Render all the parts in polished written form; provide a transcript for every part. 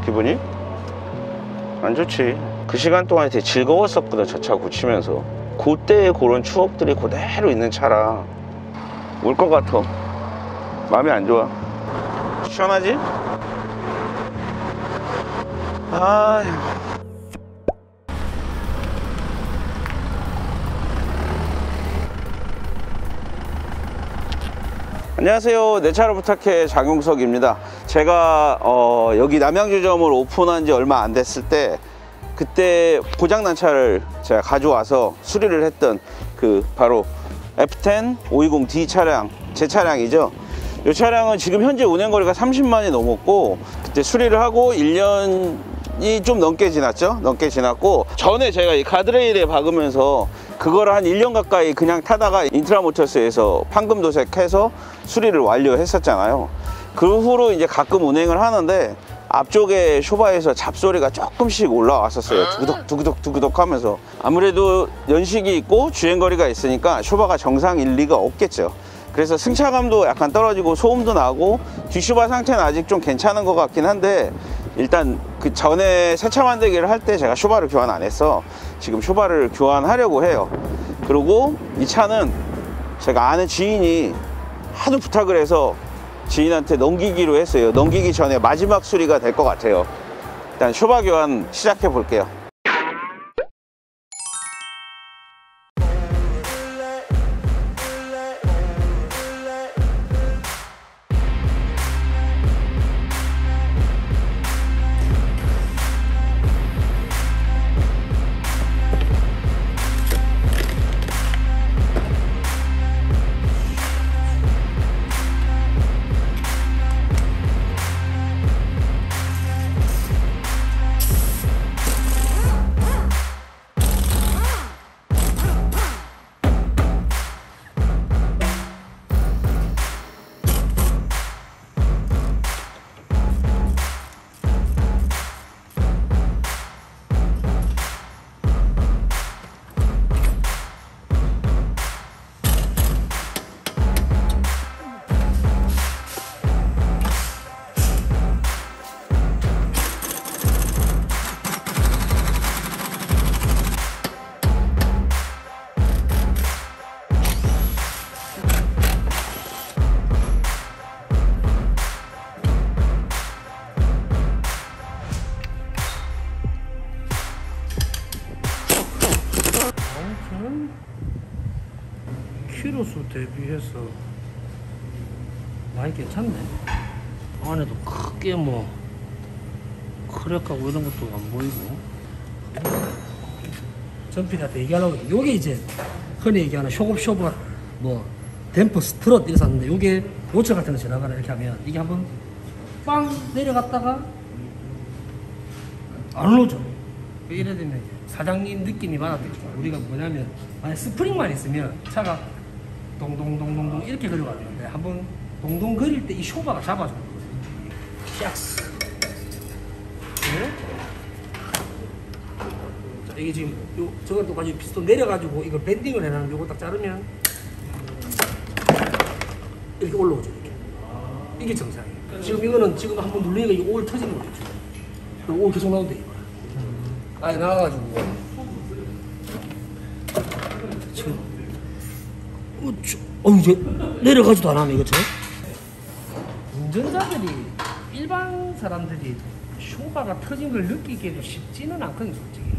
기분이? 안 좋지. 그 시간 동안에 되게 즐거웠었거든. 저 차 고치면서. 그때의 그런 추억들이 그대로 있는 차라 울 것 같아. 마음이 안 좋아. 시원하지? 아휴. 안녕하세요. 내 차를 부탁해 장용석입니다. 제가 여기 남양주점을 오픈한 지 얼마 안 됐을 때 그때 고장난 차를 제가 가져와서 수리를 했던 그 바로 F10 520D 차량, 제 차량이죠. 이 차량은 지금 현재 운행거리가 30만이 넘었고 그때 수리를 하고 1년이 좀 넘게 지났죠. 넘게 지났고 전에 제가 이 가드레일에 박으면서 그거를 한 1년 가까이 그냥 타다가 인트라모터스에서 판금 도색해서 수리를 완료했었잖아요. 그 후로 이제 가끔 운행을 하는데 앞쪽에 쇼바에서 잡소리가 조금씩 올라왔었어요. 두구덕 하면서. 아무래도 연식이 있고 주행거리가 있으니까 쇼바가 정상일 리가 없겠죠. 그래서 승차감도 약간 떨어지고 소음도 나고 뒷쇼바 상태는 아직 좀 괜찮은 것 같긴 한데 일단 그 전에 세차 만들기를 할 때 제가 쇼바를 교환 안 해서 지금 쇼바를 교환하려고 해요. 그리고 이 차는 제가 아는 지인이 하도 부탁을 해서 지인한테 넘기기로 했어요. 넘기기 전에 마지막 수리가 될 것 같아요. 일단 쇼바 교환 시작해 볼게요. 키로수 대비해서 많이 괜찮네. 안에도 크게 뭐 크랙하고 이런 것도 안 보이고. 전필한테 얘기하려고 했는데 요게 이제 흔히 얘기하는 쇼업 뭐 댐퍼 스트럿 이래서 샀는데 요게 모처 같은 거 지나가라 이렇게 하면 이게 한번 빵 내려갔다가 안 오죠. 이래 되면 이제 사장님 느낌이 많았겠죠. 우리가 뭐냐면 만약 스프링만 있으면 차가 동동동동동 이렇게 걸려가야 되는데 한번 동동 거릴 때 이 쇼바가 잡아주는 거예요. 샥스. 네? 자, 이게 지금 저걸 또 가지고 피스톤 내려가지고 이걸 밴딩을 해놨는데 요거 딱 자르면 이렇게 올라오죠. 이게 정상이에요. 지금 이거는 지금 한번 누르니까 이 올 터지는 거죠. 올 계속 나온대 이거. 아예 나와가지고 지금 이제 내려가지도 않았네 이거. 운전자들이 일반 사람들이 쇼바가 터진 걸 느끼기도 쉽지는 않거든요 솔직히.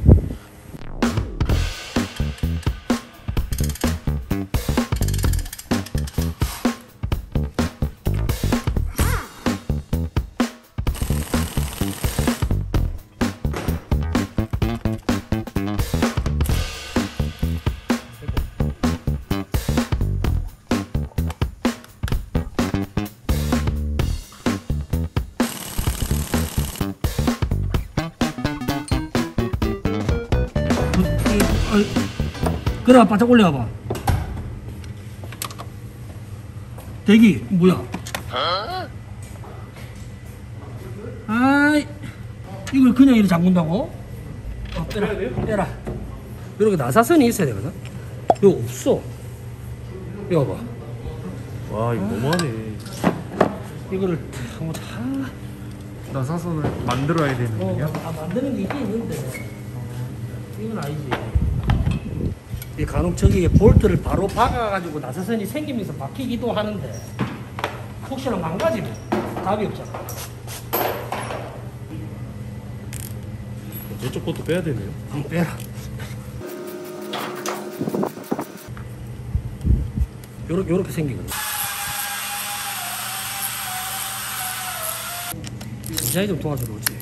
그래 바짝 올려봐. 대기 뭐야? 아이 이걸 그냥 이렇게 잠근다고? 빼라. 이렇게 나사선이 있어야 되거든. 이거 없어. 이거 봐. 와 이거 너무하네. 이거를 한번 다 나사선을 만들어야 되는 거야? 만드는 게 있긴 있는데 이건 아니지. 이 간혹 저기에 볼트를 바로 박아가지고 나사선이 생기면서 박히기도 하는데 혹시나 망가지면 답이 없잖아. 저쪽 것도 빼야 되네요. 빼라. 요렇게 생기거든. 디자인 좀 도와주러 오지.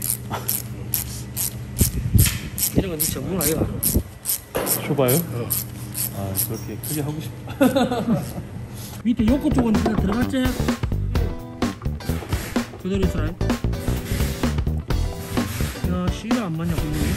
이런 건네 전문 아이가. 쇼바요? 아 그렇게 크게 하고 싶다. 밑에 요거 쪽은 들어갔지? 그대로 있어라. 야, 실이 안 맞냐, 분명히.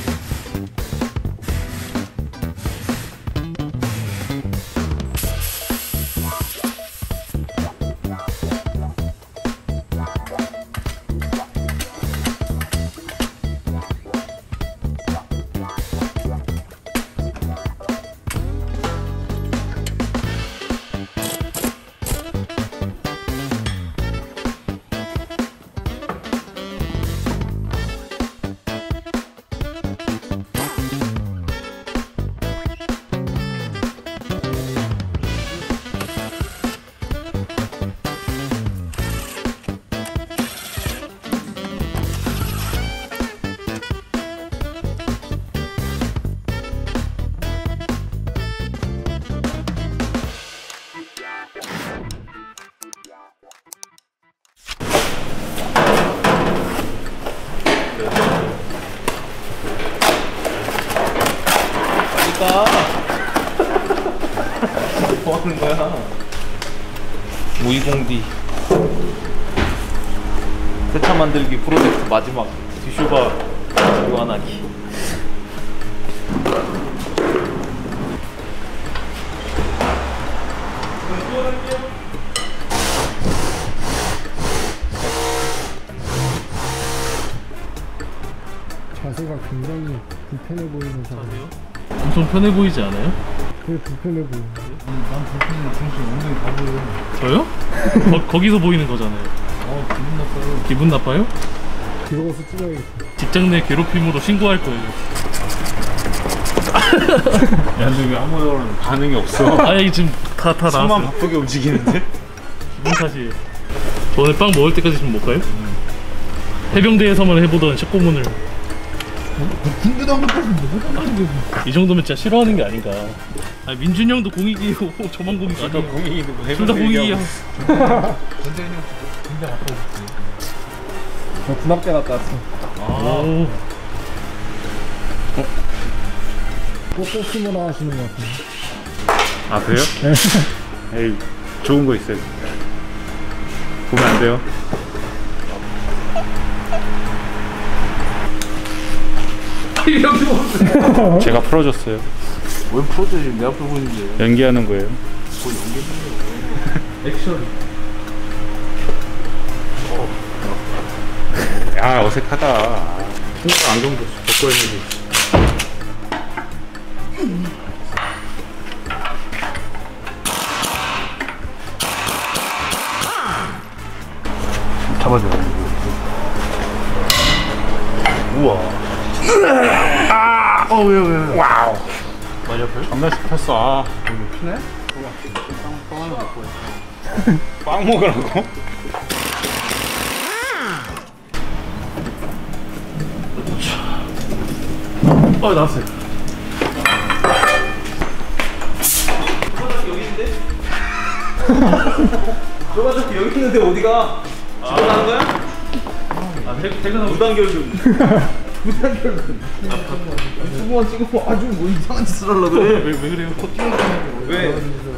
뭐 하는 거야? 무이공디 세차 만들기 프로젝트 마지막 뒤쇼바 교환하기. 자세가 굉장히 불편해 보이는 사람. 엄청 편해 보이지 않아요? 그게 불편해 보이는데? 난 불편해. 중심 엉덩이 다 보여. 저요? 거기서 보이는 거잖아요. 기분 나빠요. 기분 나빠요? 뒤로 가서 찍어야겠다. 직장 내 괴롭힘으로 신고할 거예요. 야, 근데 왜 아무런 반응이 없어? 아니 지금 다 손만 나왔어요. 바쁘게 움직이는데? 기분 탓이에요. 저 오늘 빵 먹을 때까지 좀 못 가요? 해병대에서만 해보던 식고문을 군대도 한 번도 없는데 이 정도면 진짜 싫어하는 게 아닌가. 아 민준이 형도 공익이고 저만 공익 아니에요. 공익인데 뭐 둘 다 공익이야. 군대 갔다 오셨지. 저 군합대 갔다 왔어. 오. 꽃꽃스모라 하시는 것 같은데. 아 그래요? 에이 좋은 거 있어요. 보면 안 돼요. 제가 풀어줬어요. 왜 프로젝트 내 앞에 보이는데? 연기하는 거예요. 액션. 야 어색하다. 안경도 벗고 했는데. 잡아줘. 우와. 왜. 와우. 많이 아파요? 겁나 씹혔어. 여기 피네? 빵 하나 먹고 있어. 빵 먹으라고? 나왔어요. 저거 여기 있는데 어디가? 집에 가는 거야? 퇴근하고 무단결근. 무단결근. 유튜브만 찍고 아주 뭐 이상한 짓을 하려고 그래. 왜 그래요? 왜?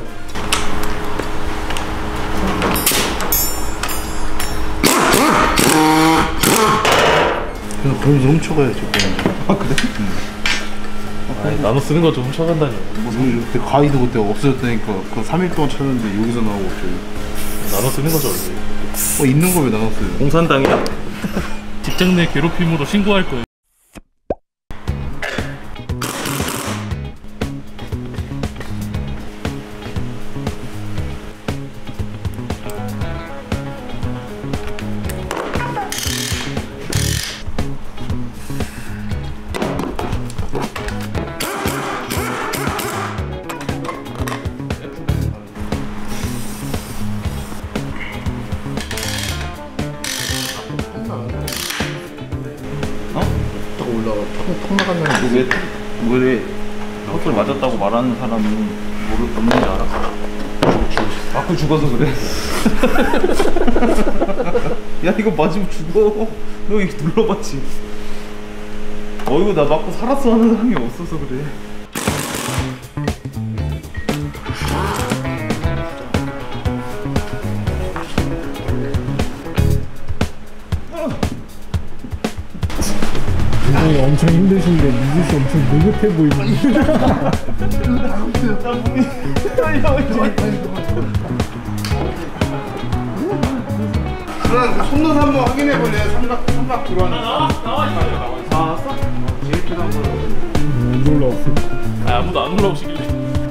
그냥 보면서 훔쳐가야지. 아 그래? 아니, 나눠 쓰는 거 좀 훔쳐간다니. 그때 가위도 그때 없어졌다니까. 그 3일 동안 찾았는데 여기서 나오고 갑자기. 나눠 쓰는 거죠 원래. 있는 거 왜 나눴어요? 공산당이다. 직장 내 괴롭힘으로 신고할 거예요. 올라가 턱 나간다는 왜 물에 턱을 맞았다고 말하는 사람은 없는지 알아? 맞고 죽어서 그래. 야 이거 맞으면 죽어. 너 이거 눌러봤지? 이거 나 맞고 살았어 하는 사람이 없어서 그래. 굉장히 엄청 힘드신데 미국이 엄청 느긋해 보이는데. 손 넣어서 한번 확인해 볼래? 삼각 들어왔나? 나왔어? 제일 필요한 거. 안 올라왔어. 아무도 안 올라오시길래.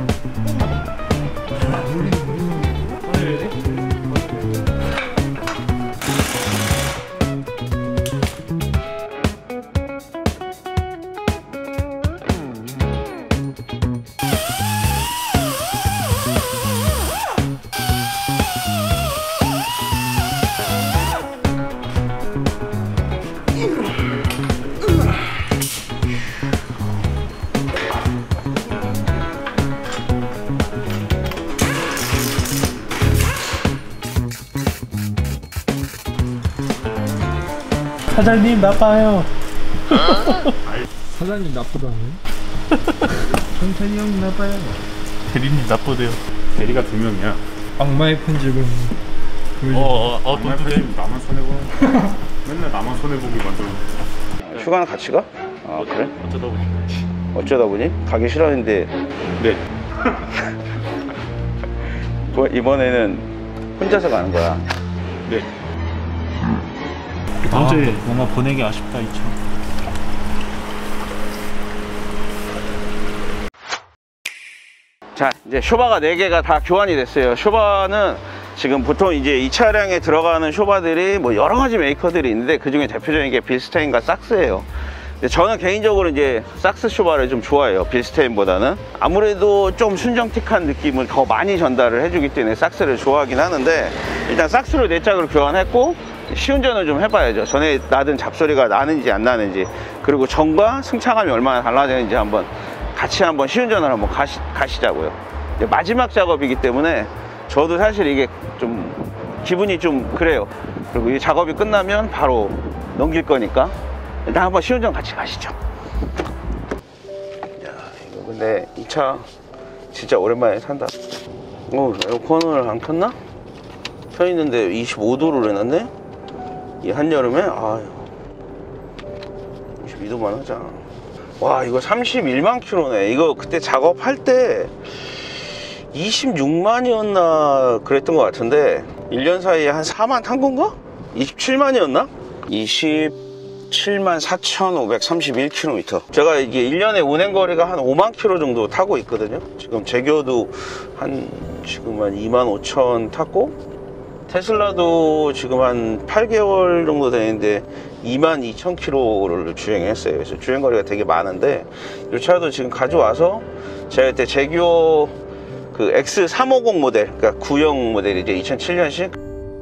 사장님 나빠요. 사장님 나쁘다네. 천천히 형 나빠요. 대리님 나쁘대요. 대리가 2명이야. 악마의 편집은 또 돼? 나만 손해보고 맨날 나만 손해보기 만들어. 휴가는 같이 가? 아 그래? 어쩌다 보니. 어쩌다 보니? 가기 싫었는데 네. 이번에는 혼자서 가는 거야. 네. 다음 주에 뭔가 보내기 아쉽다 이차. 자, 이제 쇼바가 4개가 다 교환이 됐어요. 쇼바는 지금 보통 이제 이 차량에 들어가는 쇼바들이 뭐 여러 가지 메이커들이 있는데 그 중에 대표적인 게 빌스테인과 삭스예요. 근데 저는 개인적으로 이제 삭스 쇼바를 좀 좋아해요. 빌스테인보다는. 아무래도 좀 순정틱한 느낌을 더 많이 전달을 해주기 때문에 삭스를 좋아하긴 하는데, 일단 삭스로 4짝으로 교환했고 시운전을 좀 해봐야죠. 전에 나던 잡소리가 나는지 안 나는지, 그리고 전과 승차감이 얼마나 달라지는지 같이 한번 시운전을 한번 가시자고요. 마지막 작업이기 때문에 저도 사실 이게 좀 기분이 좀 그래요. 그리고 이 작업이 끝나면 바로 넘길 거니까 일단 한번 시운전 같이 가시죠. 야, 이거 근데 이 차 진짜 오랜만에 산다. 에어컨을 안 켰나? 켜 있는데 25도를 해놨네? 이 한여름에? 아유, 22도만 하자. 와, 이거 31만 킬로네. 이거 그때 작업할 때 26만이었나 그랬던 것 같은데 1년 사이에 한 4만 탄 건가? 27만이었나? 27만 4,531km. 제가 이게 1년에 운행거리가 한 5만 킬로 정도 타고 있거든요. 지금 제교도 지금 한 2만 5천 탔고, 테슬라도 지금 한 8개월 정도 되는데 22,000km를 주행했어요. 그래서 주행거리가 되게 많은데, 이 차도 지금 가져와서 제가 그때 제규어 그 X350 모델, 그러니까 구형 모델이죠. 2007년식.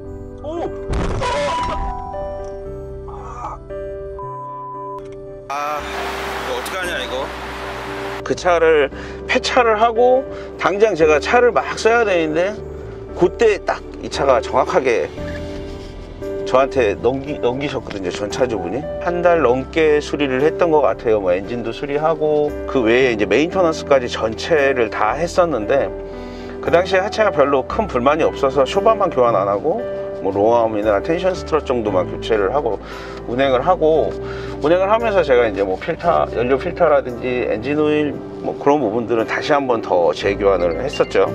이거 어떡하냐 이거. 그 차를 폐차를 하고 당장 제가 차를 막 써야 되는데, 그때 딱 이 차가 정확하게 저한테 넘기셨거든요. 전차주분이 한 달 넘게 수리를 했던 것 같아요. 뭐 엔진도 수리하고 그 외에 이제 메인터넌스까지 전체를 다 했었는데, 그 당시에 하체가 별로 큰 불만이 없어서 쇼바만 교환 안 하고 뭐 로어암이나 텐션 스트럿 정도만 교체를 하고 운행을 하면서 제가 이제 뭐 필터, 연료 필터라든지 엔진 오일 뭐 그런 부분들은 다시 한번 더 재교환을 했었죠.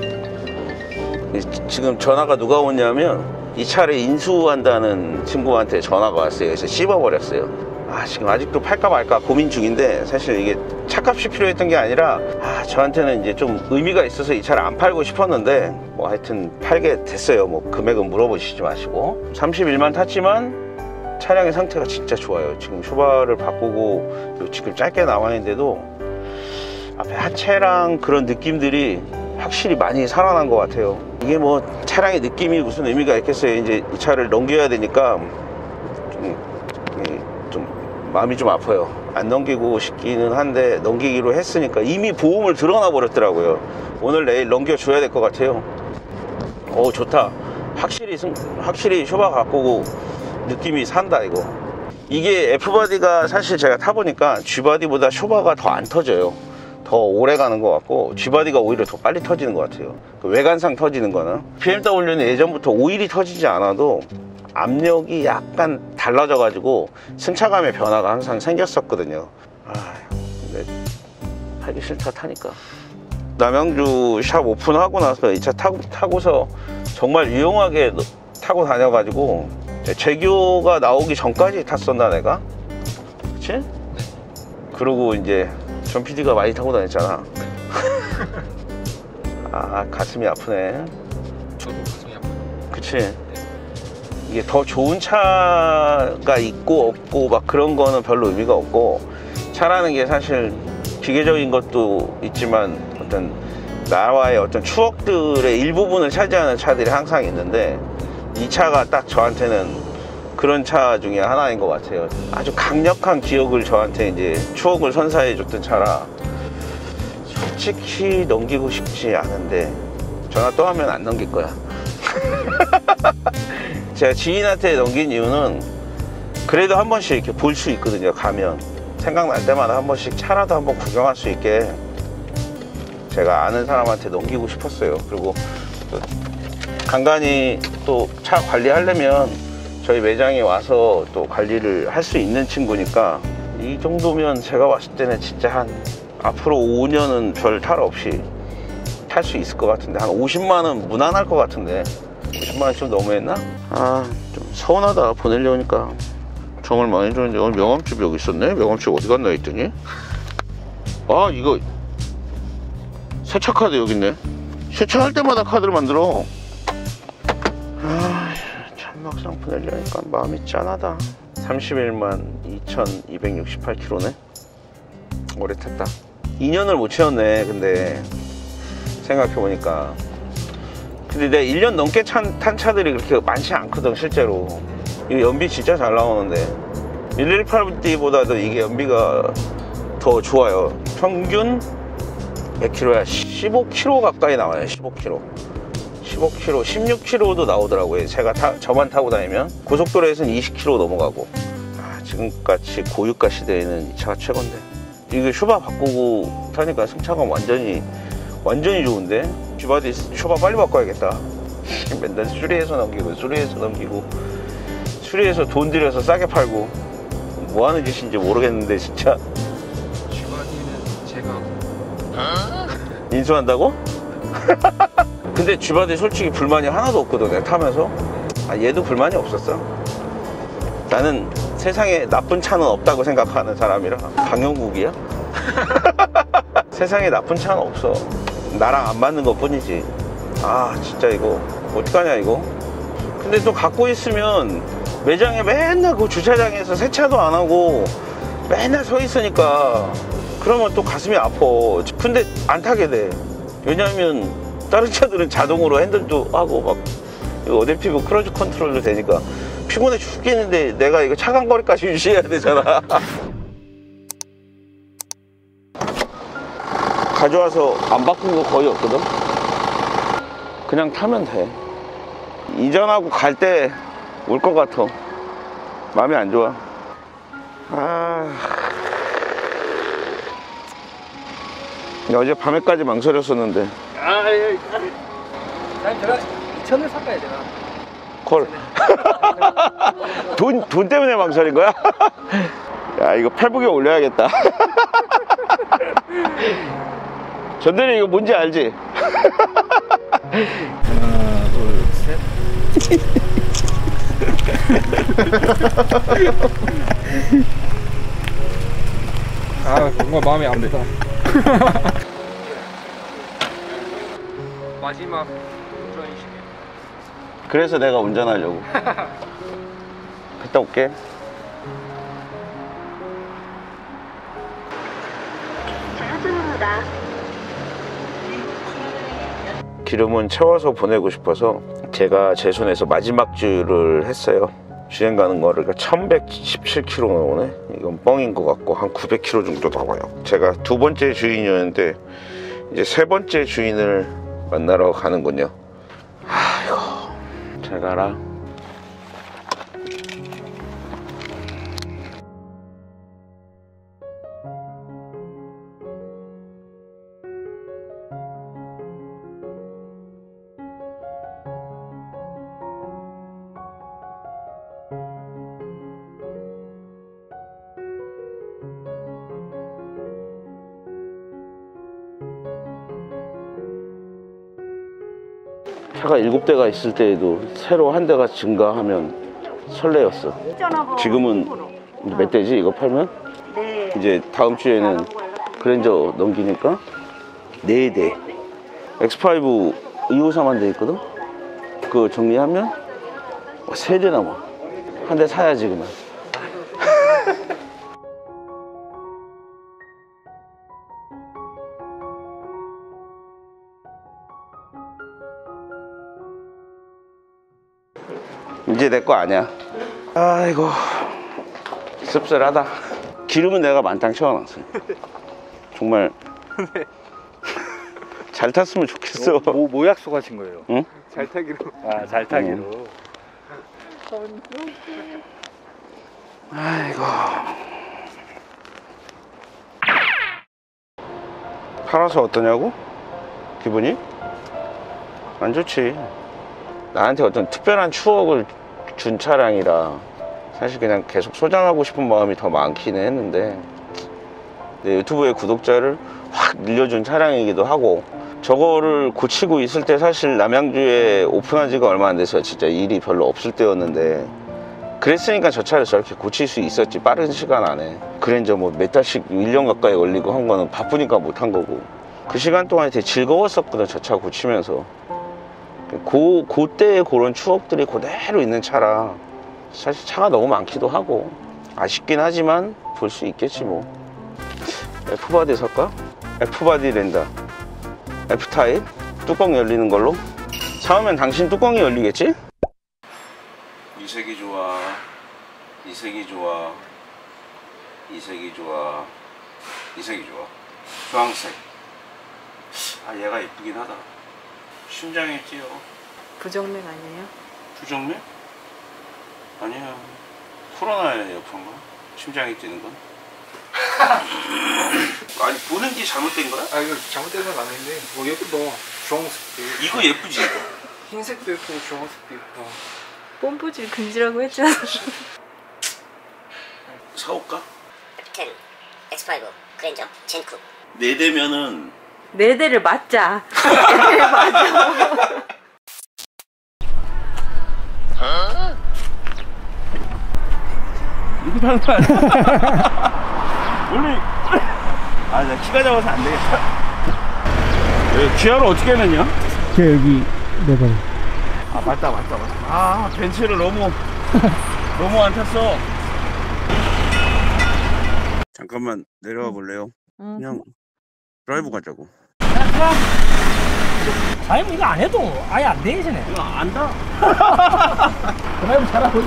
지금 전화가 누가 오냐면 이 차를 인수한다는 친구한테 전화가 왔어요. 그래서 씹어버렸어요. 지금 아직도 팔까 말까 고민 중인데, 사실 이게 차값이 필요했던 게 아니라 저한테는 이제 좀 의미가 있어서 이 차를 안 팔고 싶었는데, 뭐 하여튼 팔게 됐어요. 뭐 금액은 물어보시지 마시고. 31만 탔지만 차량의 상태가 진짜 좋아요. 지금 쇼바를 바꾸고 지금 짧게 나와 있는데도 앞에 하체랑 그런 느낌들이 확실히 많이 살아난 것 같아요. 이게 뭐 차량의 느낌이 무슨 의미가 있겠어요. 이제 이 차를 넘겨야 되니까 좀 마음이 좀 아파요. 안 넘기고 싶기는 한데 넘기기로 했으니까 이미 보험을 들어놔 버렸더라고요. 오늘 내일 넘겨줘야 될 것 같아요. 오, 좋다. 확실히 쇼바 바꾸고 느낌이 산다. 이게 F바디가 사실 제가 타보니까 G바디보다 쇼바가 더 안 터져요. 더 오래 가는 것 같고 G바디가 오히려 더 빨리 터지는 것 같아요. 그 외관상 터지는 거는. BMW는 예전부터 오일이 터지지 않아도 압력이 약간 달라져 가지고 승차감의 변화가 항상 생겼었거든요. 근데 타기 싫다. 타니까. 남양주 샵 오픈하고 나서 이 차 타고서 정말 유용하게 타고 다녀가지고 제교가 나오기 전까지 탔었나 내가? 그치? 그러고 이제 전 PD가 많이 타고 다녔잖아. 가슴이 아프네. 저도 가슴이 아파요. 그치? 이게 더 좋은 차가 있고 없고 막 그런 거는 별로 의미가 없고, 차라는 게 사실 기계적인 것도 있지만 어떤 나와의 어떤 추억들의 일부분을 차지하는 차들이 항상 있는데, 이 차가 딱 저한테는 그런 차 중에 하나인 것 같아요. 아주 강력한 기억을 저한테 이제 추억을 선사해 줬던 차라 솔직히 넘기고 싶지 않은데, 전화 또 하면 안 넘길 거야. 제가 지인한테 넘긴 이유는 그래도 한 번씩 이렇게 볼 수 있거든요. 가면 생각날 때마다 한 번씩 차라도 한번 구경할 수 있게 제가 아는 사람한테 넘기고 싶었어요. 그리고 또 간간히 또 차 관리하려면 저희 매장에 와서 또 관리를 할 수 있는 친구니까, 이 정도면 제가 봤을 때는 진짜 한 앞으로 5년은 별 탈 없이 탈 수 있을 것 같은데, 한 50만원 무난할 것 같은데. 50만원 좀 너무했나? 좀 서운하다. 보내려니까 정을 많이 주는데. 오늘 명함집 여기 있었네. 명함집 어디 갔나 했더니, 이거 세차 카드 여기 있네. 세차할 때마다 카드를 만들어. 참 막상 보내려니까 마음이 짠하다. 31만 2268km네 오래 탔다. 2년을 못 채웠네. 근데 생각해보니까. 근데 내가 1년 넘게 탄 차들이 그렇게 많지 않거든 실제로. 이거 연비 진짜 잘 나오는데 118D보다도 이게 연비가 더 좋아요. 평균 몇 킬로야? 15km 가까이 나와요. 15km, 16km도 나오더라고요. 저만 타고 다니면. 고속도로에서는 20km 넘어가고. 지금같이 고유가 시대에는 이 차가 최고인데. 이게 쇼바 바꾸고 타니까 승차감 완전히 좋은데. G바디 쇼바 빨리 바꿔야겠다. 맨날 수리해서 넘기고 수리해서 돈 들여서 싸게 팔고 뭐 하는 짓인지 모르겠는데 진짜. G바디는 제가 인수한다고? 근데 G바디 솔직히 불만이 하나도 없거든. 내가 타면서. 얘도 불만이 없었어. 나는 세상에 나쁜 차는 없다고 생각하는 사람이라. 강영국이야? 세상에 나쁜 차는 없어. 나랑 안 맞는 것 뿐이지. 진짜 이거 어떡하냐 이거. 근데 또 갖고 있으면 매장에 맨날 그 주차장에서 세차도 안 하고 맨날 서 있으니까 그러면 또 가슴이 아파. 근데 안 타게 돼. 왜냐면 다른 차들은 자동으로 핸들도 하고 막 어댑티브 크루즈 컨트롤도 되니까 피곤해 죽겠는데 내가 이거 차간거리까지 유지해야 되잖아. 가져와서 안 바꾼 거 거의 없거든. 그냥 타면 돼. 이전하고 갈 때 올 것 같아. 마음이 안 좋아. 어제 밤에까지 망설였었는데. 제가 2,000을 샀어야 되나? 콜. 돈 때문에 망설인 거야? 야, 이거 페북에 올려야겠다. 전대리 이거 뭔지 알지? 하나 둘 셋. 뭔가 마음이 아프다. 마지막 운전이시게. 그래서 내가 운전하려고. 갔다 올게. 좌회전입니다. 기름은 채워서 보내고 싶어서 제가 제 손에서 마지막 주를 했어요. 주행 가는 거를 1117km 나오네. 이건 뻥인 것 같고 한 900km 정도 나와요. 제가 두 번째 주인이었는데 이제 세 번째 주인을 만나러 가는군요. 아이고, 잘 가라. 차가 7대가 있을 때에도 새로 한 대가 증가하면 설레었어. 지금은 몇 대지 이거 팔면? 네. 이제 다음 주에는 그랜저 넘기니까 4대. X5 253한 대 있거든? 그거 정리하면 3대 남아. 한 대 사야지 그만. 이제 내 거 아니야. 아이고, 씁쓸하다. 기름은 내가 만땅 채워놨어. 정말 잘 탔으면 좋겠어. 뭐 약속하신 거예요? 응? 잘 타기로. 아, 잘 타기로. 아이고. 팔아서 어떠냐고? 기분이? 안 좋지. 나한테 어떤 특별한 추억을 준 차량이라 사실 그냥 계속 소장하고 싶은 마음이 더 많기는 했는데 내 유튜브의 구독자를 확 늘려준 차량이기도 하고, 저거를 고치고 있을 때 사실 남양주에 오픈한 지가 얼마 안 돼서 진짜 일이 별로 없을 때였는데, 그랬으니까 저 차를 저렇게 고칠 수 있었지. 빠른 시간 안에. 그랜저 뭐 몇 달씩 1년 가까이 걸리고 한 거는 바쁘니까 못한 거고, 그 시간 동안에 되게 즐거웠었거든, 저 차 고치면서. 그때의 그런 추억들이 그대로 있는 차라 사실 차가 너무 많기도 하고 아쉽긴 하지만 볼 수 있겠지 뭐. F바디 살까? F바디 랜다. F타입? 뚜껑 열리는 걸로? 사오면 당신 뚜껑이 열리겠지? 이 색이 좋아, 이 색이 좋아, 이 색이 좋아, 이 색이 좋아. 주황색. 아, 얘가 예쁘긴 하다. 심장이 뛰어. 부정맥 아니에요? 부정맥? 아니야. 코로나에 여파인가? 심장이 뛰는 건? 아니, 보는 게 잘못된 거야? 아, 이거 잘못된 건 아닌데 뭐 예쁘다. 주황색도 있고 이거 예쁘지? 이거? 흰색도 있고 주황색도 있고. 뽐뿌질 금지라고 했잖아. 사올까? F10, X5, 그랜저, 젠쿠. 4대면은 4대를 맞자. 4대를 맞자. 이거 타는 거 아니야? 원래 아, 나 키가 작아서 안 되겠다. 기아를 어떻게 해냈냐? 걔 여기 내가 아, 맞다. 아, 벤츠를 너무 안 탔어. 잠깐만 내려와 볼래요? 그냥 드라이브 가자고. 아니 이거 안 해도 아예 안 되시네. 이거 안다. 드라이브 잘하고.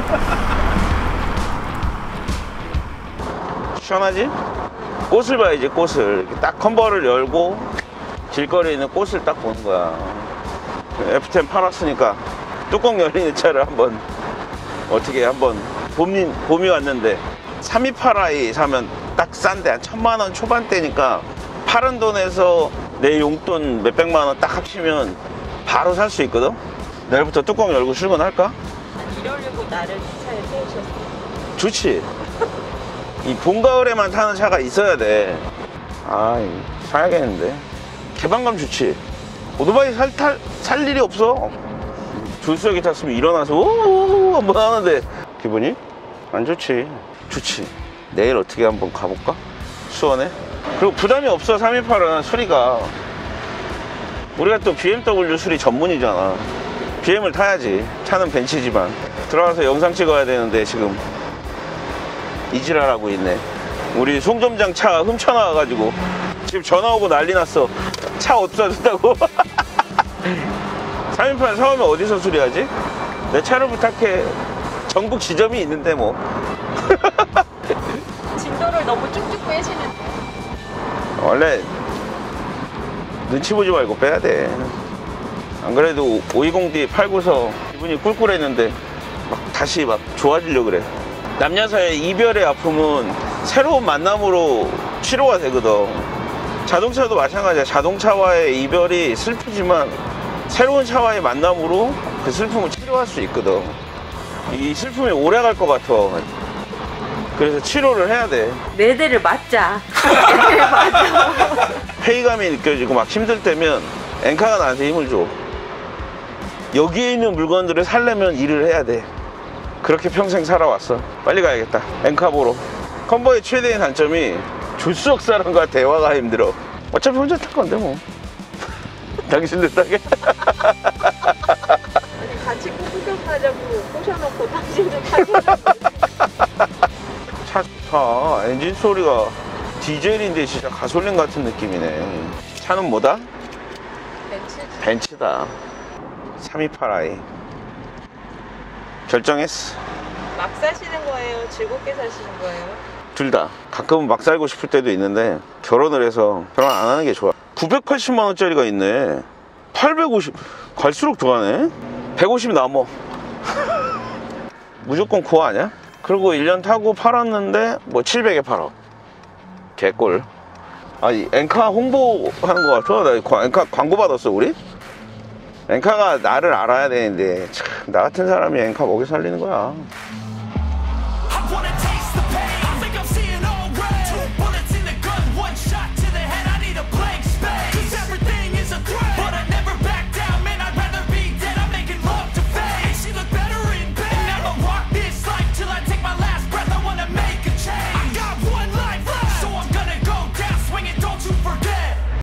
시원하지? 꽃을 봐야지, 꽃을. 이렇게 딱 컨버를 열고 길거리에 있는 꽃을 딱 보는 거야. F10 팔았으니까 뚜껑 열리는 차를 한번 봄이 왔는데 328i 사면 딱 싼데 한 1000만원 초반대니까 파는 돈에서 내 용돈 몇백만원 딱 합치면 바로 살 수 있거든? 내일부터 뚜껑 열고 출근할까? 이러려고 나를 차에 태우셨어. 좋지. 이 봄, 가을에만 타는 차가 있어야 돼. 아, 사야겠는데. 개방감 좋지. 오토바이 살 일이 없어. 조수석에 탔으면 일어나서 오오오 한번 하는데 기분이 안 좋지. 좋지. 내일 어떻게 한번 가볼까? 수원에. 그리고 부담이 없어. 328은 수리가. 우리가 또 BMW 수리 전문이잖아. BM을 타야지. 차는 벤츠지만. 들어가서 영상 찍어야 되는데 지금 이지랄하고 있네. 우리 송점장 차 훔쳐나와가지고 지금 전화 오고 난리 났어. 차 어디다 준다고. 328 사오면 어디서 수리하지? 내 차를 부탁해. 전국 지점이 있는데 뭐. 진도를 너무 쭉쭉 빼시는데. 원래 눈치 보지 말고 빼야 돼. 안 그래도 520D 팔고서 기분이 꿀꿀했는데 막 다시 막 좋아지려고 그래. 남녀사의 이별의 아픔은 새로운 만남으로 치료가 되거든. 자동차도 마찬가지야. 자동차와의 이별이 슬프지만 새로운 차와의 만남으로 그 슬픔을 치료할 수 있거든. 이 슬픔이 오래 갈 것 같아. 그래서 치료를 해야 돼. 네 대를 맞자. 네 대를 맞아. 회의감이 느껴지고 막 힘들 때면 엔카가 나한테 힘을 줘. 여기에 있는 물건들을 살려면 일을 해야 돼. 그렇게 평생 살아왔어. 빨리 가야겠다. 엔카 보러. 컨버의 최대의 단점이 조수석 사람과 대화가 힘들어. 어차피 혼자 탈 건데 뭐. 당신들 타게? 아니 같이 구경 가자고 꼬셔놓고 당신들 타고. 차 좋다. 엔진 소리가 디젤인데 진짜 가솔린 같은 느낌이네. 차는 뭐다? 벤츠다. 328i. 결정했어. 막 사시는 거예요? 즐겁게 사시는 거예요? 둘 다. 가끔은 막 살고 싶을 때도 있는데 결혼을 해서 결혼 안 하는 게 좋아. 980만 원짜리가 있네. 850. 갈수록 들어가네. 150 넘어. 무조건 코어 아니야? 그리고 1년 타고 팔았는데 뭐 700에 팔아. 개꿀. 아니 엔카 홍보하는 거 같아. 나 엔카 광고 받았어 우리? 엔카가 나를 알아야 되는데 참, 나 같은 사람이 엔카 먹여 살리는 거야.